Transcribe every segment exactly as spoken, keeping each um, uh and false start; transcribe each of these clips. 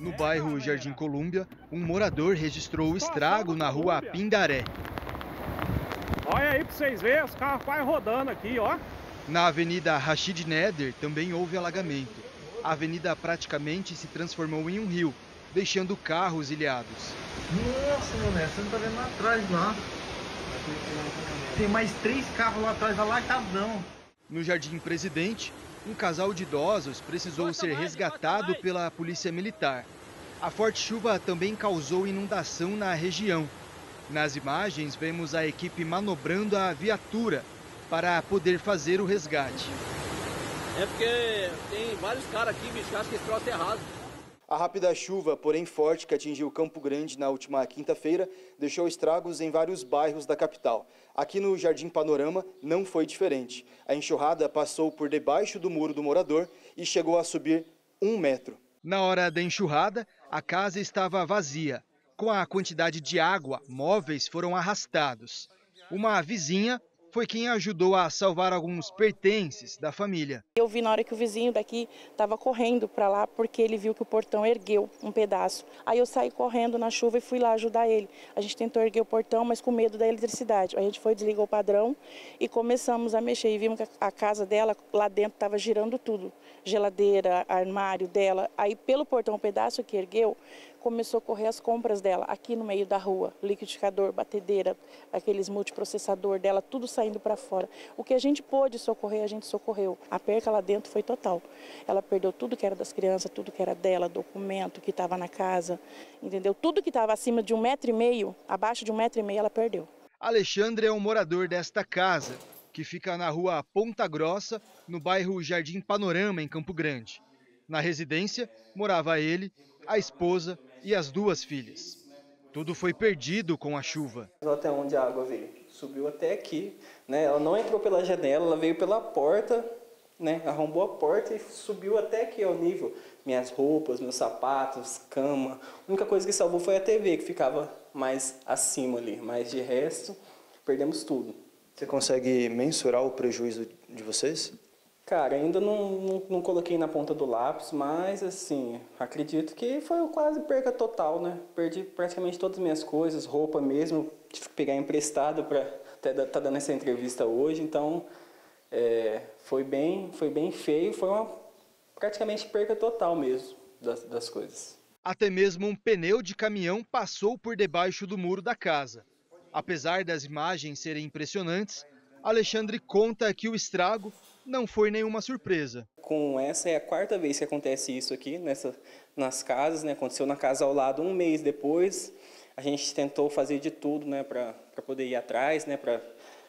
No bairro Jardim Colúmbia, um morador registrou o estrago na rua Pindaré. Olha aí para vocês verem, os carros quase rodando aqui, ó. Na Avenida Rashid Neder também houve alagamento. A avenida praticamente se transformou em um rio, deixando carros ilhados. Nossa, meu neto, você não tá vendo lá atrás lá. Tem mais três carros lá atrás, alargadão. No Jardim Presidente, um casal de idosos precisou ser resgatado pela polícia militar. A forte chuva também causou inundação na região. Nas imagens, vemos a equipe manobrando a viatura para poder fazer o resgate. É porque tem vários caras aqui, bicho, que acham que esse troço é errado. A rápida chuva, porém forte, que atingiu Campo Grande na última quinta-feira, deixou estragos em vários bairros da capital. Aqui no Jardim Panorama não foi diferente. A enxurrada passou por debaixo do muro do morador e chegou a subir um metro. Na hora da enxurrada, a casa estava vazia. Com a quantidade de água, móveis foram arrastados. Uma vizinha foi quem ajudou a salvar alguns pertences da família. Eu vi na hora que o vizinho daqui estava correndo para lá porque ele viu que o portão ergueu um pedaço. Aí eu saí correndo na chuva e fui lá ajudar ele. A gente tentou erguer o portão, mas com medo da eletricidade. A gente foi, desligou o padrão e começamos a mexer. E vimos que a casa dela, lá dentro, estava girando tudo. Geladeira, armário dela. Aí pelo portão, um pedaço que ergueu, começou a correr as compras dela aqui no meio da rua. Liquidificador, batedeira, aqueles multiprocessador dela, tudo saindo para fora. O que a gente pôde socorrer, a gente socorreu. A perca lá dentro foi total. Ela perdeu tudo que era das crianças, tudo que era dela, documento que estava na casa, entendeu? Tudo que estava acima de um metro e meio, abaixo de um metro e meio, ela perdeu. Alexandre é um morador desta casa, que fica na rua Ponta Grossa, no bairro Jardim Panorama, em Campo Grande. Na residência, morava ele, a esposa e as duas filhas. Tudo foi perdido com a chuva. Até onde a água veio? Subiu até aqui, né? Ela não entrou pela janela, ela veio pela porta, né? Arrombou a porta e subiu até aqui ao nível. Minhas roupas, meus sapatos, cama. A única coisa que salvou foi a T V, que ficava mais acima ali. Mas de resto, perdemos tudo. Você consegue mensurar o prejuízo de vocês? Cara, ainda não, não, não coloquei na ponta do lápis, mas assim, acredito que foi quase perca total, né? Perdi praticamente todas as minhas coisas, roupa mesmo, tive que pegar emprestado para até tá dando essa entrevista hoje, então é, foi, bem, foi bem feio, foi uma praticamente perca total mesmo das, das coisas. Até mesmo um pneu de caminhão passou por debaixo do muro da casa. Apesar das imagens serem impressionantes, Alexandre conta que o estrago não foi nenhuma surpresa. Com essa é a quarta vez que acontece isso aqui nessa, nas casas, né? Aconteceu na casa ao lado um mês depois. A gente tentou fazer de tudo, né, para poder ir atrás, né, para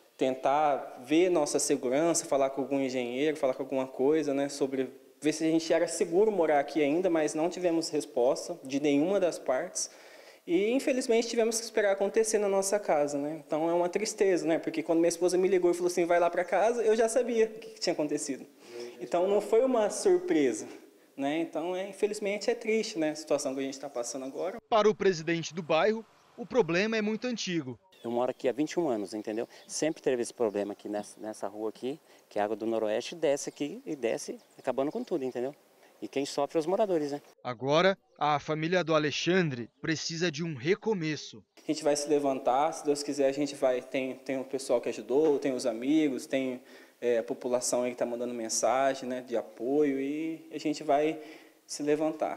tentar ver nossa segurança, falar com algum engenheiro, falar com alguma coisa, né, sobre ver se a gente era seguro morar aqui ainda, mas não tivemos resposta de nenhuma das partes. E, infelizmente, tivemos que esperar acontecer na nossa casa, né? Então, é uma tristeza, né? Porque quando minha esposa me ligou e falou assim, vai lá para casa, eu já sabia o que tinha acontecido. Então, não foi uma surpresa, né? Então, é, infelizmente, é triste, né? A situação que a gente está passando agora. Para o presidente do bairro, o problema é muito antigo. Eu moro aqui há vinte e um anos, entendeu? Sempre teve esse problema aqui nessa, nessa rua aqui, que a água do Noroeste desce aqui e desce, acabando com tudo, entendeu? E quem sofre é os moradores, né? Agora, a família do Alexandre precisa de um recomeço. A gente vai se levantar, se Deus quiser a gente vai, tem, tem o pessoal que ajudou, tem os amigos, tem é, a população aí que está mandando mensagem, né, de apoio, e a gente vai se levantar.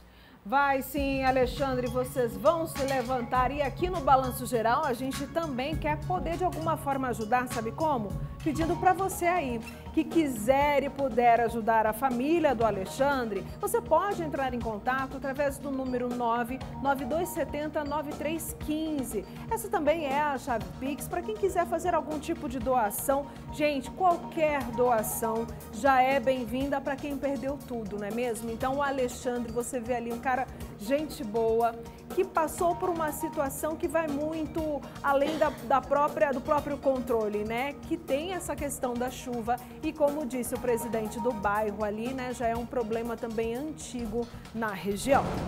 Vai sim, Alexandre, vocês vão se levantar e aqui no Balanço Geral a gente também quer poder de alguma forma ajudar, sabe como? Pedindo para você aí que quiser e puder ajudar a família do Alexandre, você pode entrar em contato através do número nove nove dois sete zero nove três um cinco. Essa também é a chave Pix para quem quiser fazer algum tipo de doação. Gente, qualquer doação já é bem-vinda para quem perdeu tudo, não é mesmo? Então o Alexandre, você vê ali um cara gente boa, que passou por uma situação que vai muito além da, da própria, do próprio controle, né? Que tem essa questão da chuva e, como disse o presidente do bairro ali, né? Já é um problema também antigo na região.